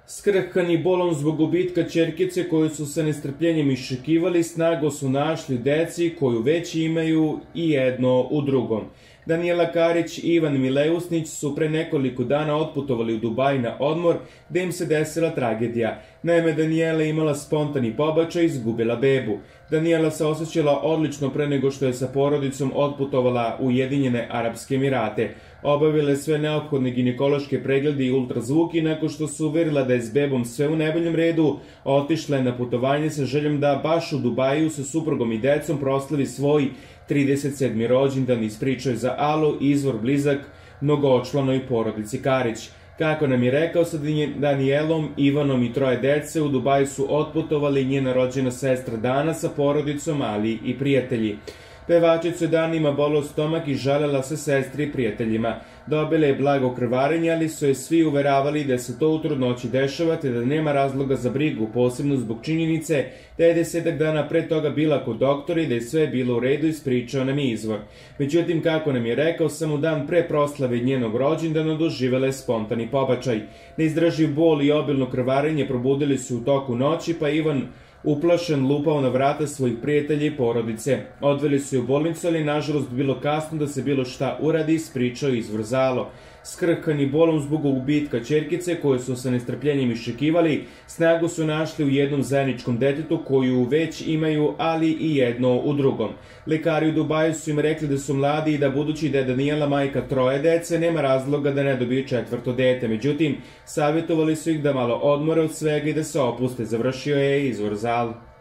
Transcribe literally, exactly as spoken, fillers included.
Skrhkani bolom zbog gubitka ćerkice koju su sa nestrpljenjem iščekivali, snago su našli u deci koju već imaju i jedno u drugom. Danijela Karić i Ivan Mileusnić su pre nekoliko dana otputovali u Dubaj na odmor, gde im se desila tragedija. Naime, Danijela je imala spontani pobačaj i izgubila bebu. Danijela se osjećala odlično pre nego što je sa porodicom otputovala u Ujedinjene Arapske Emirate. Obavile sve neophodne ginekološke preglede i ultrazvuk i nakon što su uverila da je s bebom sve u najboljem redu, otišla je na putovanje sa željom da baš u Dubaju sa suprugom i decom proslavi svoj trideset sedmi rođendan. Ispričao je za Alu izvor blizak mnogočlanoj porodici Karić. Kako nam je rekao, sa Danijelom, Ivanom i troje dece u Dubaju su otputovali njena rođena sestra Dana sa porodicom, ali i prijatelji. Pevačicu je danima boleo stomak i žalela se sestri i prijateljima. Dobila je blago krvarenje, ali su je svi uveravali da se to u trudnoći dešava te da nema razloga za brigu, posebno zbog činjenice da je desetak dana pre toga bila kod doktora i da je sve bilo u redu, ispričao nam je izvor. Međutim, kako nam je rekao, samo dan pre proslave njenog rođendana doživela je spontani pobačaj. Neizdrživ bol i obilno krvarenje probudili su u toku noći, pa Ivan uplašen lupao na vrata svojih prijatelja i porodice. Odveli su je u bolnicu, ali nažalost bilo kasno da se bilo šta uradi, ispričao izvor Zalo. Skrhkani bolom zbog gubitka ćerkice koju su sa nestrpljenjem iščekivali, snagu su našli u jednom zajedničkom detetu koju već imaju, ali i jedno u drugom. Lekari u Dubaju su im rekli da su mladi i da budući da je Danijela majka troje dece, nema razloga da ne dobije četvrto dete. Međutim, savjetovali su ih da malo odmore od svega i da se opuste, završio je izvor Zalo.